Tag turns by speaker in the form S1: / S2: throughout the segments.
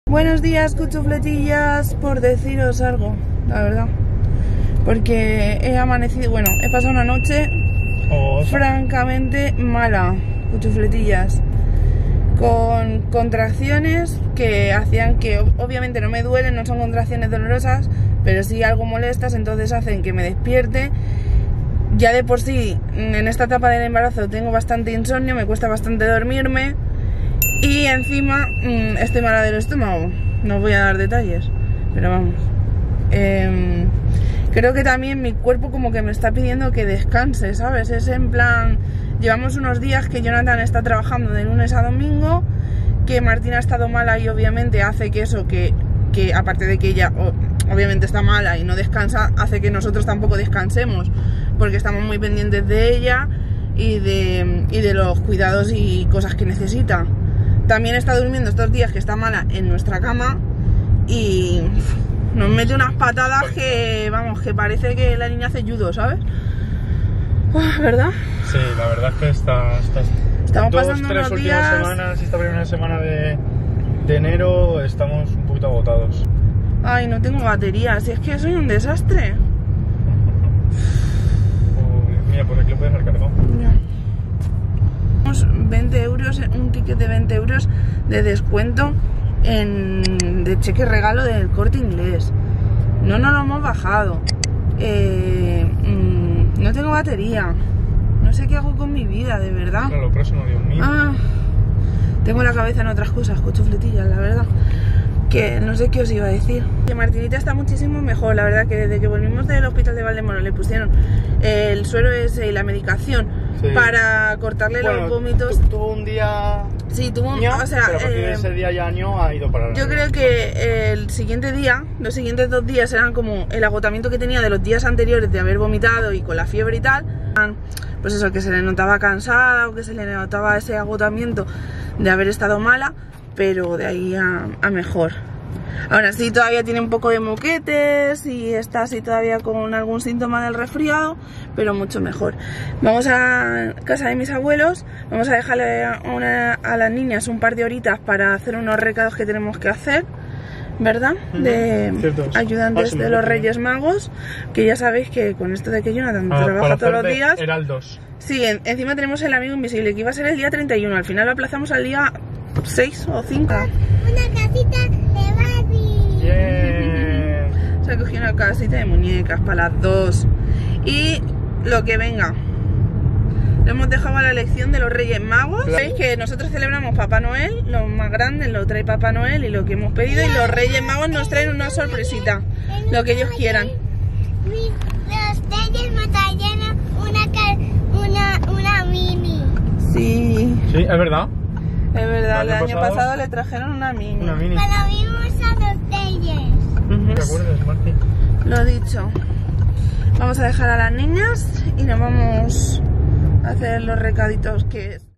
S1: Buenos días, cuchufletillas, por deciros algo, la verdad. Porque he amanecido, bueno, he pasado una noche francamente mala, cuchufletillas. Con contracciones que hacían que, obviamente no me duelen, no son contracciones dolorosas, pero sí algo molestas, entonces hacen que me despierte. Ya de por sí, en esta etapa del embarazo tengo bastante insomnio, me cuesta bastante dormirme. Y encima estoy mala del estómago. No os voy a dar detalles, pero vamos. Creo que también mi cuerpo como que me está pidiendo que descanse, ¿sabes? Es en plan, llevamos unos días que Jonathan está trabajando de lunes a domingo, que Martina ha estado mala y obviamente hace que eso, que aparte de que ella obviamente está mala y no descansa, hace que nosotros tampoco descansemos, porque estamos muy pendientes de ella y de los cuidados y cosas que necesita. También está durmiendo estos días que está mala en nuestra cama y nos mete unas patadas que, vamos, que parece que la niña hace judo, ¿sabes? ¿Verdad?
S2: Sí, la verdad es que
S1: estamos pasando unos días...
S2: semanas, esta primera semana de enero, estamos un poquito agotados.
S1: Ay, no tengo batería, si es que soy un desastre.
S2: Mira, por aquí lo puedes haber cargado.
S1: 20 euros, un ticket de 20 euros de descuento de cheque regalo del Corte Inglés. No nos lo hemos bajado. No tengo batería. No sé qué hago con mi vida, de verdad.
S2: Claro, lo próximo, Dios mío.
S1: Tengo la cabeza en otras cosas, cuchufletillas, la verdad. Que no sé qué os iba a decir. Que Martinita está muchísimo mejor, la verdad, que desde que volvimos del hospital de Valdemoro le pusieron el suero ese y la medicación para cortarle los vómitos.
S2: Tuvo un día...
S1: Sí, tuvo un...
S2: pero
S1: o sea,
S2: a partir de ese día ya ha ido para...
S1: Yo creo que el siguiente día, los siguientes 2 días eran como el agotamiento que tenía de los días anteriores de haber vomitado y con la fiebre y tal. Pues eso, que se le notaba cansada o que se le notaba ese agotamiento de haber estado mala, pero de ahí a mejor. Ahora sí, todavía tiene un poco de moquetes y está así todavía con algún síntoma del resfriado, pero mucho mejor. Vamos a casa de mis abuelos, vamos a dejarle a las niñas un par de horitas para hacer unos recados que tenemos que hacer, ¿verdad? De ayudantes de los Reyes Magos, que ya sabéis que con esto de que Jonathan trabaja todos los días...
S2: Heraldos.
S1: Sí, encima tenemos el amigo invisible, que iba a ser el día 31, al final lo aplazamos al día 6 o 5.
S3: Una casita de Barbie.
S2: Yeah.
S1: Se ha cogido una casita de muñecas para las 2. Y lo que venga. Lo hemos dejado a la elección de los Reyes Magos. Sabéis que nosotros celebramos Papá Noel, lo más grande lo trae Papá Noel y lo que hemos pedido, y los Reyes Magos nos traen una sorpresita, lo que ellos quieran.
S3: Los Reyes me trajeron una mini.
S1: Sí.
S2: Sí, es verdad.
S1: Es verdad, el año pasado le trajeron una mini.
S3: Pero vimos a los Reyes.
S2: ¿Te acuerdas, Marti?
S1: Lo dicho. Vamos a dejar a las niñas y nos vamos a hacer los recaditos que es.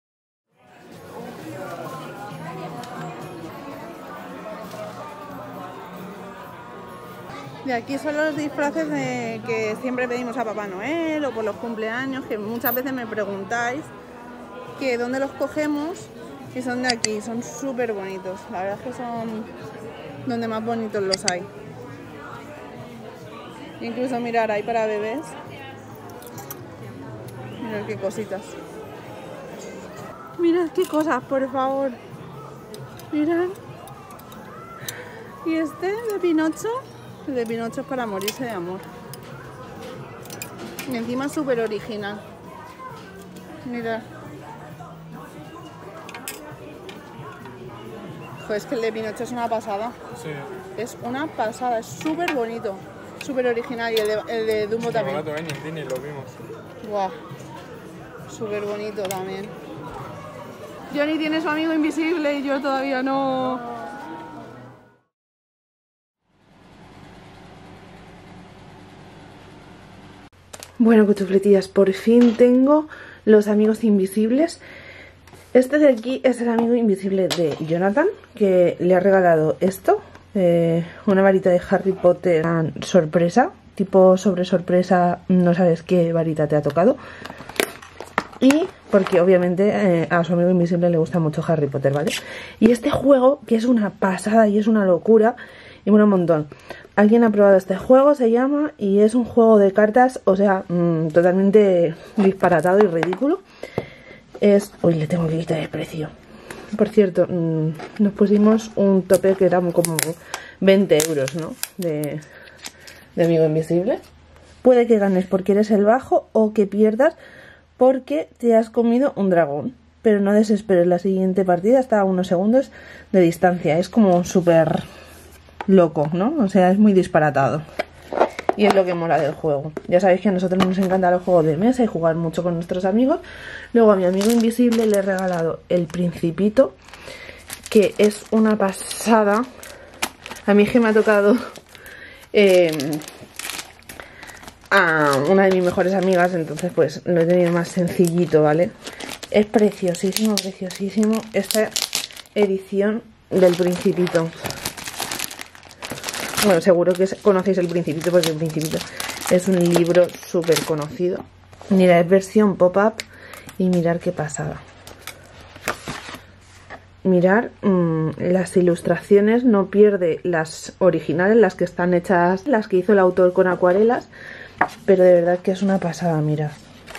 S1: Y aquí son los disfraces que siempre pedimos a Papá Noel o por los cumpleaños, que muchas veces me preguntáis que dónde los cogemos, y son de aquí, son súper bonitos. La verdad es que son donde más bonitos los hay. Incluso mirar, hay para bebés. Mirad qué cositas. Mirad qué cosas, por favor. Mirad. Y este de Pinocho. El de Pinocho es para morirse de amor. Y encima es súper original. Mirad. Pues que el de Pinocho es una pasada.
S2: Sí.
S1: Es una pasada, es súper bonito. Súper original. Y el de Dumbo también.
S2: En el cine lo vimos.
S1: Guau. Súper bonito también. Johnny tiene su amigo invisible y yo todavía no. Bueno, cuchufletillas, por fin tengo los amigos invisibles. Este de aquí es el amigo invisible de Jonathan, que le ha regalado esto. Una varita de Harry Potter sorpresa. Tipo sobre sorpresa, no sabes qué varita te ha tocado. Y porque obviamente a su amigo invisible le gusta mucho Harry Potter, ¿vale? Y este juego, que es una pasada y es una locura, y bueno, un montón. Alguien ha probado este juego, se llama, y es un juego de cartas, o sea, totalmente disparatado y ridículo. Uy, le tengo que quitar el precio. Por cierto, nos pusimos un tope que era como 20 euros, ¿no? De amigo invisible. Puede que ganes porque eres el bajo o que pierdas porque te has comido un dragón. Pero no desesperes, la siguiente partida está a unos segundos de distancia. Es como súper loco, ¿no? O sea, es muy disparatado. Y es lo que mola del juego. Ya sabéis que a nosotros nos encanta los juegos de mesa y jugar mucho con nuestros amigos. Luego a mi amigo invisible le he regalado el Principito, que es una pasada. A mí es que me ha tocado a una de mis mejores amigas, entonces pues lo he tenido más sencillito, ¿vale? Es preciosísimo, preciosísimo esta edición del Principito. Bueno, seguro que conocéis el Principito porque el Principito es un libro súper conocido. Mira, es versión pop-up y mirar qué pasada. Mirar las ilustraciones, no pierde las originales, las que están hechas, las que hizo el autor con acuarelas, pero de verdad que es una pasada, mirad.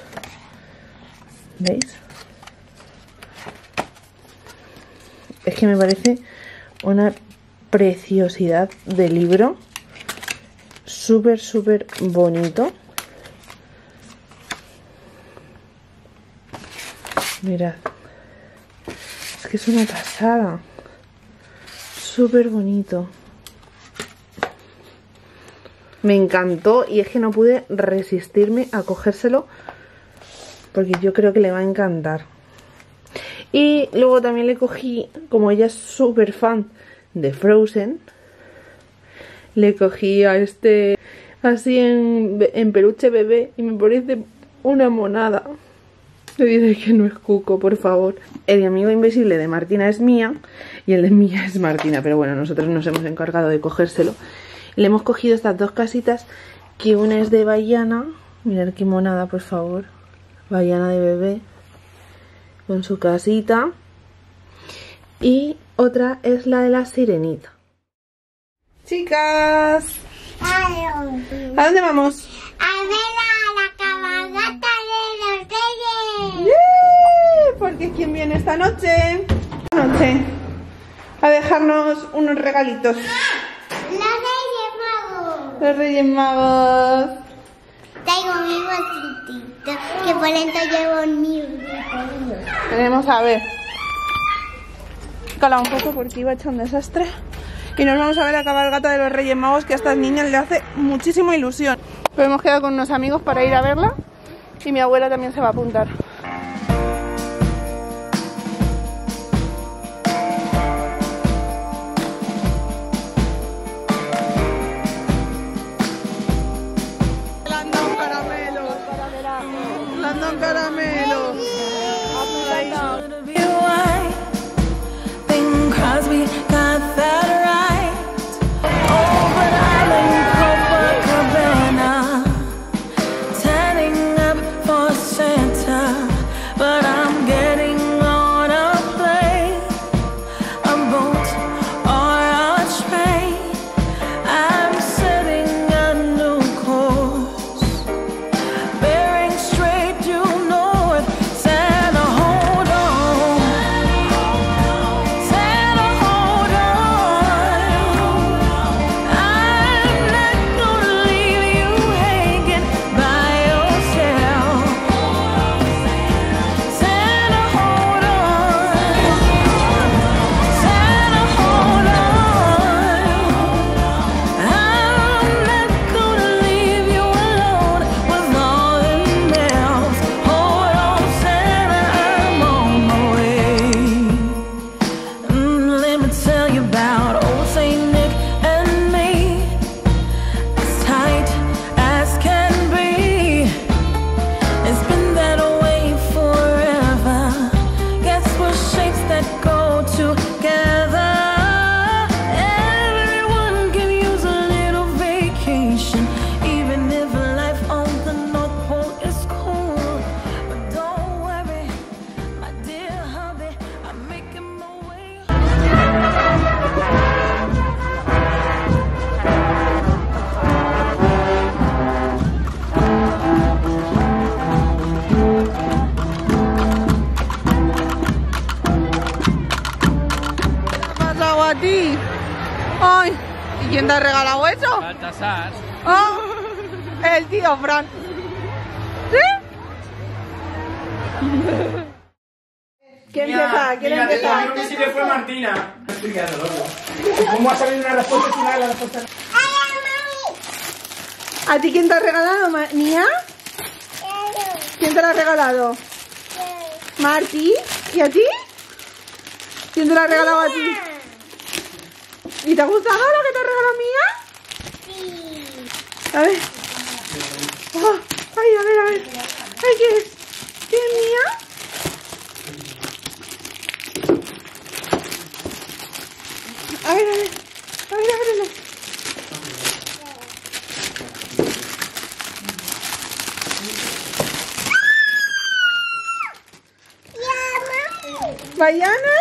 S1: ¿Veis? Es que me parece una preciosidad de libro, súper súper bonito. Mirad, es que es una pasada, súper bonito, me encantó y es que no pude resistirme a cogérselo porque yo creo que le va a encantar. Y luego también le cogí, como ella es súper fan de Frozen, le cogí a este así en peluche bebé y me parece una monada. Le dice que no es Cuco, por favor. El amigo invisible de Martina es Mía y el de Mía es Martina, pero bueno, nosotros nos hemos encargado de cogérselo. Le hemos cogido estas dos casitas, que una es de Baiana, mirad qué monada, por favor, Baiana de bebé con su casita, y otra es la de la Sirenita. Chicas, ¿a dónde vamos?
S3: A ver a la cabalgata de los reyes.
S1: ¡Yeah! Porque ¿quién viene esta noche? Esta noche a dejarnos unos regalitos. Los Reyes Magos.
S3: Traigo mi bolsitito, que por dentro llevo mi bolsito.
S1: Tenemos, a ver, cala un poco porque iba a echar un desastre. Y nos vamos a ver la cabalgata de los Reyes Magos, que a estas niñas le hace muchísima ilusión. Pero hemos quedado con unos amigos para ir a verla y mi abuela también se va a apuntar. London Caramelos.
S4: Turning up for Santa.
S1: ti. Ay, ¿y quién te ha regalado eso?
S2: Baltasar.
S1: Oh, el tío Fran. ¿Sí? ¿Quién empieza? ¿Quién empieza?
S2: Creo que sí le fue Martina. Estoy quedando loco. ¿Cómo ha salido una respuesta final? La respuesta...
S1: ¿A ti quién te ha regalado, Mía? ¿Quién te lo ha regalado? ¿Marti? ¿Y a ti? ¿Quién te lo ha regalado a ti? ¿Y te ha gustado lo que te ha regalado Mía?
S3: Sí.
S1: A ver. Oh, ay, a ver, a ver. Ay, ¿qué es? ¿Qué es Mía? A ver, a ver. A ver, ábrelo. Bayana.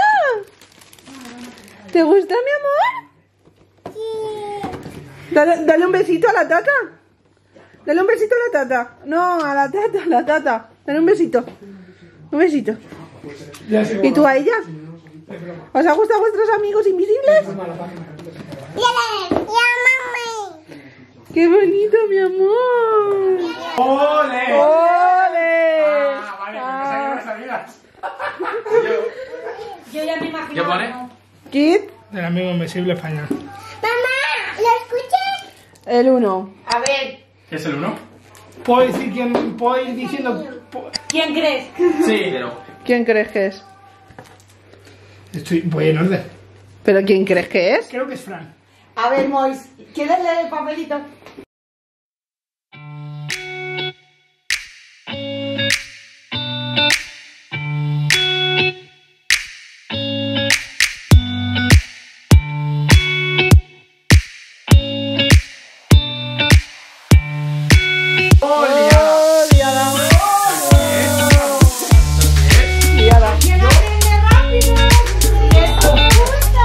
S1: ¿Te gusta, mi amor?
S3: Sí.
S1: Dale un besito a la tata. Dale un besito a la tata. No, a la tata. Dale un besito. Un besito. ¿Y tú a ella? ¿Os ha gustado vuestros amigos invisibles?
S3: Ya, mamá.
S1: ¡Qué bonito, mi amor!
S2: ¡Ole!
S1: ¡Ole!
S2: Ah, vale, pensaba que no sabías.
S4: Yo ya me imagino.
S2: ¿Qué pone?
S1: Kit,
S2: El amigo invisible español.
S3: Mamá, ¿lo escuchas?
S1: el 1.
S4: A ver,
S2: ¿Qué es el 1? ¿Puedo decir quién? ¿Puedo ir diciendo?
S4: ¿quién crees?
S2: Sí, pero...
S1: ¿Quién crees que es?
S2: Voy en orden.
S1: ¿Pero quién crees que es?
S2: Creo que es Fran.
S4: A ver, Mois, ¿quieres leer el papelito? ¿Quién aprende rápido? Y esto me gusta.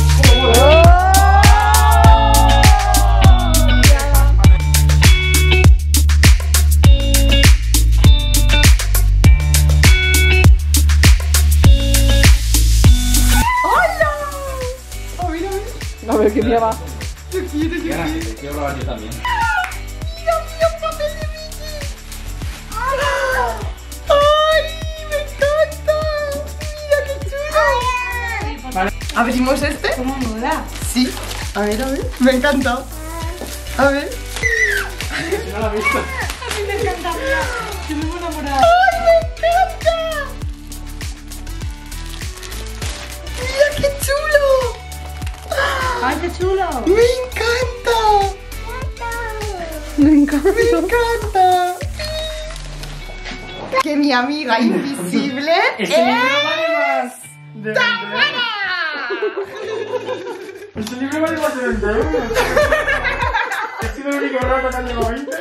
S1: A ver, ¿qué mía va?
S2: Quiero probar yo también.
S5: ¿Abrimos este?
S4: ¿Cómo mola?
S5: Sí. A ver. Me encanta. A ver.
S2: No lo he visto.
S4: A mí me encanta. Yo me voy a enamorar.
S5: ¡Ay, me encanta! ¡Mira qué chulo!
S4: ¡Ay, qué chulo!
S5: ¡Me encanta!
S1: Me encanta.
S5: ¡Me encanta! Que mi amiga invisible
S2: Este libro vale más de 20 euros. Este libro vale más de 20 euros. He sido el único rato que han llegado 20.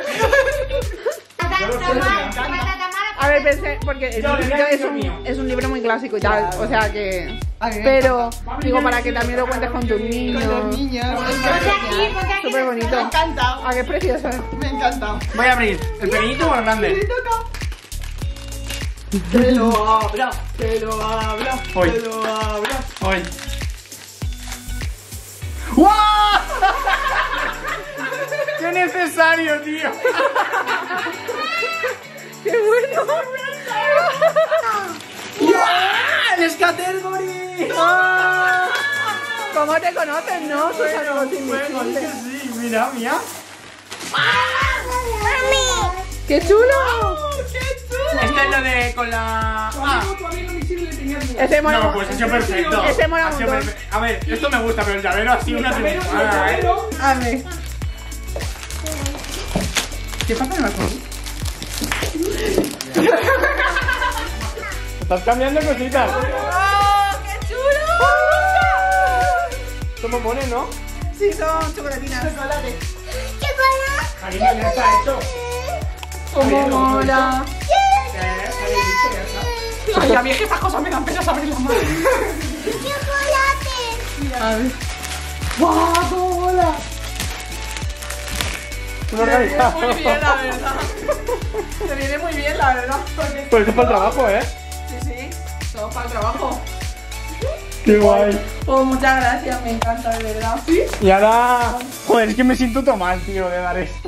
S1: A ver, pensé, porque el
S2: Yo le
S1: libro
S2: voy a
S1: es
S2: decir el mío.
S1: un libro muy clásico y tal, o sea que...
S5: A mí me
S1: Pero, digo, para que también lo cuentes con tus niños.
S5: con los niños.
S1: Súper
S5: Me
S1: bonito.
S5: encanta.
S1: Ah, qué precioso.
S5: Me encanta.
S2: Voy a abrir. ¿El pequeñito o el
S5: Me
S2: grande?
S5: toca.
S1: Que lo habla, que lo habla,
S2: Hoy.
S1: que lo habla.
S2: Hoy. ¡Guau! ¡Qué necesario, tío!
S1: ¡Qué bueno!
S2: ¡El Scattergory!
S1: Ah, ¿cómo te conocen, no? Tus amigos
S2: Bueno, es que
S1: invisibles.
S2: sí, mira, mira.
S1: ¡Qué chulo!
S2: Este es lo de con la... Ah,
S1: Ese mola.
S2: no, pues ha sido perfecto.
S1: Ese mola
S2: Ha sido
S1: un montón.
S2: perfecto. A ver, esto me gusta, pero el llavero ha sido una triunfada, ¿eh?
S1: A ver.
S5: ¿Qué pasa en la cosa?
S2: Estás cambiando cositas.
S1: ¡Oh, qué chulo!
S2: ¿Cómo pone, no?
S1: Sí, son chocolatinas.
S5: Chocolate.
S2: Cariño, ya está hecho.
S1: ¡Cómo mola!
S5: Ay, a mí es que estas cosas me dan pena saber la mano.
S1: A ver.
S5: ¡Guau, cómo mola!
S2: Muy organizado.
S1: Muy bien, la verdad. Te viene muy bien, la verdad. Porque...
S2: Pues esto es para el trabajo, ¿eh?
S1: Sí, sí. Todo para el trabajo.
S2: Qué guay.
S1: Oh, muchas gracias, me encanta, de verdad. ¿Sí?
S2: Y ahora... Joder, es que me siento todo mal, tío, de dar esto.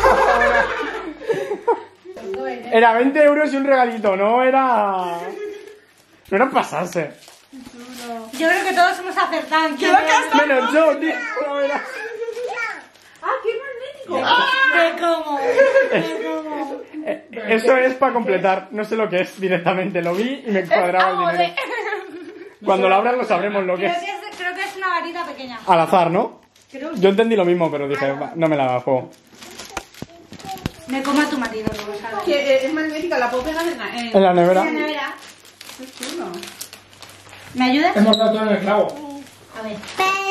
S2: Era 20 euros y un regalito, no era... No era pasarse.
S4: Yo creo que todos hemos acertado.
S2: Menos yo, tío. No era...
S1: ¡Ah, qué magnífico!
S4: ¿De cómo?
S2: Eso es para completar, no sé lo que es directamente, lo vi y me cuadraba el dinero. Cuando lo abran lo sabremos lo que es.
S4: Creo que es una varita pequeña.
S2: Al azar, ¿no? Yo entendí lo mismo, pero dije, va, no me la juego.
S4: Me coma tu marido, como sabes.
S1: Que es magnífica, la puedo pegar
S2: En la nevera.
S4: Nevera.
S1: Qué chulo.
S4: ¿Me ayudas?
S2: Hemos dado todo en el clavo.
S4: A ver.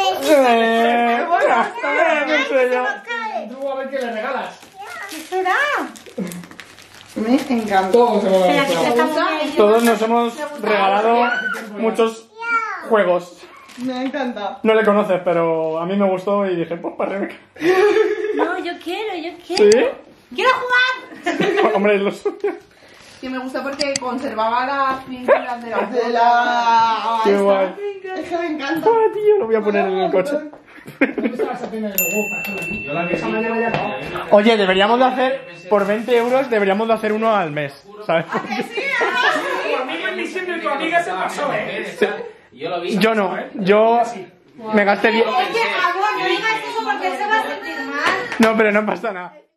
S2: No sé yo.
S5: Tú a ver qué le regalas.
S4: ¿Qué será?
S5: Me encantó.
S2: Todos hemos dado
S4: Espera,
S2: el
S4: que
S2: clavo.
S4: está muy bien.
S2: Todos nos hemos regalado muchos juegos.
S5: Me ha encantado.
S2: No le conoces, pero a mí me gustó y dije, pues para Rebeca.
S4: No, yo quiero.
S2: ¿Sí?
S4: ¡Quiero jugar!
S2: Hombre, es lo suyo.
S1: Que me gusta porque conservaba las pinturas de la
S5: De la...
S2: Qué guay.
S5: Es que me encanta.
S2: Ah, tío, lo voy a poner en el coche. Oye, deberíamos de hacer, por 20 euros, deberíamos de hacer uno al mes, ¿sabes?
S6: Yo lo vi.
S2: Yo no, yo me gasté 10...
S4: Oye, amor, no digas eso porque él se va a sentir mal.
S2: No, pero no pasa nada.